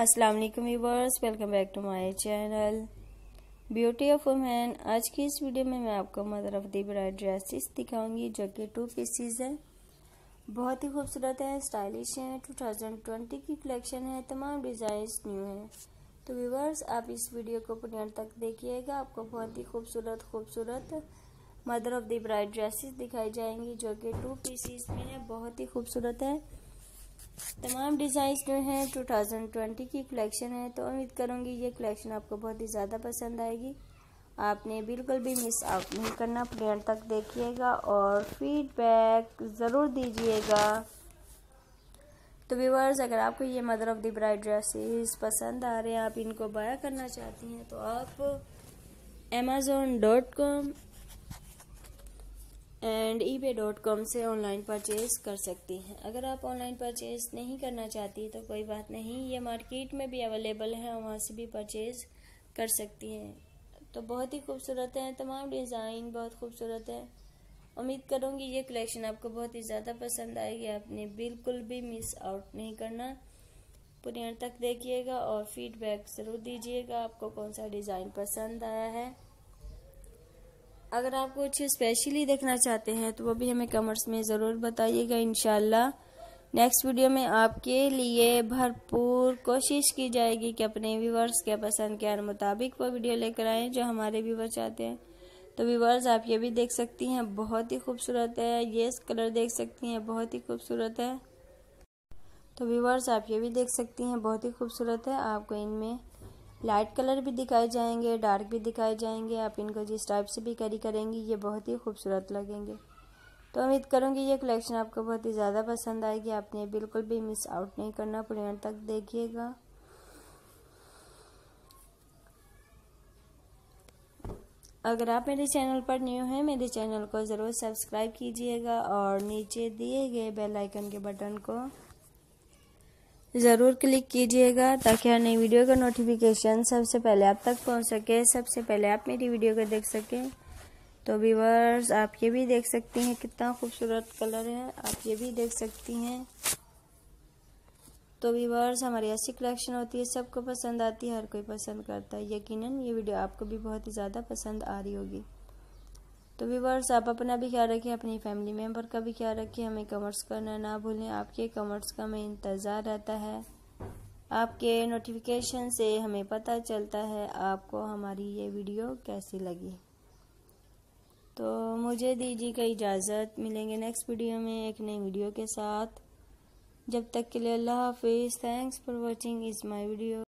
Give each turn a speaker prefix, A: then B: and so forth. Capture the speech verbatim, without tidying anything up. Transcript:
A: अस्सलाम वालेकुम viewers, welcome back to my channel beauty of women. आज की इस वीडियो में मैं आपको mother of the bride dresses दिखाऊंगी जो कि टू पीसीज है। बहुत ही खूबसूरत है, स्टाइलिश है, टू थाउजेंड ट्वेंटी की कलेक्शन है, तमाम डिजाइन्स न्यू हैं। तो व्यूअर्स आप इस वीडियो को पूरी अंत तक देखिएगा, आपको बहुत ही खूबसूरत खूबसूरत mother of the bride dresses दिखाई जाएंगी जो कि टू पीसीज में है। बहुत ही खूबसूरत है, तमाम डिजाइन जो हैं टू थाउजेंड ट्वेंटी की कलेक्शन है। तो उम्मीद करूंगी ये कलेक्शन आपको बहुत ही ज़्यादा पसंद आएगी। आपने बिल्कुल भी मिस आउट नहीं करना, पूरे अंत तक देखिएगा और फीडबैक ज़रूर दीजिएगा। तो व्यूअर्स अगर आपको ये mother of the bride dresses पसंद आ रहे हैं, आप इनको बाय करना चाहती हैं, तो आप Amazon dot com and eBay dot com से ऑनलाइन परचेज कर सकती हैं। अगर आप ऑनलाइन परचेज नहीं करना चाहती तो कोई बात नहीं, ये मार्केट में भी अवेलेबल है, वहाँ से भी परचेज कर सकती हैं। तो बहुत ही खूबसूरत है, तमाम डिज़ाइन बहुत खूबसूरत है। उम्मीद करूँगी ये कलेक्शन आपको बहुत ही ज़्यादा पसंद आएगी। आपने बिल्कुल भी मिस आउट नहीं करना, पूरी अंत तक देखिएगा और फीडबैक ज़रूर दीजिएगा आपको कौन सा डिज़ाइन पसंद आया है। अगर आप कुछ स्पेशली देखना चाहते हैं तो वो भी हमें कमेंट्स में ज़रूर बताइएगा। इंशाल्लाह नेक्स्ट वीडियो में आपके लिए भरपूर कोशिश की जाएगी कि अपने व्यूवर्स के पसंद के मुताबिक वो वीडियो लेकर आएँ जो हमारे व्यूवर चाहते हैं। तो व्यूवर्स आप ये भी देख सकती हैं, बहुत ही खूबसूरत है। ये कलर देख सकती हैं, बहुत ही खूबसूरत है। तो व्यूवर्स आप ये भी देख सकती हैं, बहुत ही खूबसूरत है। आपको इनमें लाइट कलर भी दिखाए जाएंगे, डार्क भी दिखाए जाएंगे। आप इनको जिस टाइप से भी कैरी करेंगी ये बहुत ही खूबसूरत लगेंगे। तो उम्मीद करूँगी ये कलेक्शन आपको बहुत ही ज़्यादा पसंद आएगी। आपने बिल्कुल भी मिस आउट नहीं करना, पूरे अंत तक देखिएगा। अगर आप मेरे चैनल पर न्यू हैं, मेरे चैनल को ज़रूर सब्सक्राइब कीजिएगा और नीचे दिए गए बेल आइकन के बटन को ज़रूर क्लिक कीजिएगा ताकि हर नई वीडियो का नोटिफिकेशन सबसे पहले आप तक पहुंच सके, सबसे पहले आप मेरी वीडियो को देख सकें। तो व्यूअर्स आप ये भी देख सकती हैं, कितना खूबसूरत कलर है, आप ये भी देख सकती हैं। तो व्यूअर्स हमारी ऐसी कलेक्शन होती है, सबको पसंद आती है, हर कोई पसंद करता है। यकीनन ये वीडियो आपको भी बहुत ही ज़्यादा पसंद आ रही होगी। तो व्यूअर्स आप अपना भी ख्याल रखिए, अपनी फैमिली मेम्बर का भी ख्याल रखिए। हमें कमेंट्स करना ना भूलें, आपके कमेंट्स का हमें इंतज़ार रहता है। आपके नोटिफिकेशन से हमें पता चलता है आपको हमारी ये वीडियो कैसी लगी। तो मुझे दीजिएगा इजाज़त, मिलेंगे नेक्स्ट वीडियो में एक नई वीडियो के साथ। जब तक के लिए अल्लाह हाफिज़। Thanks for watching is my video.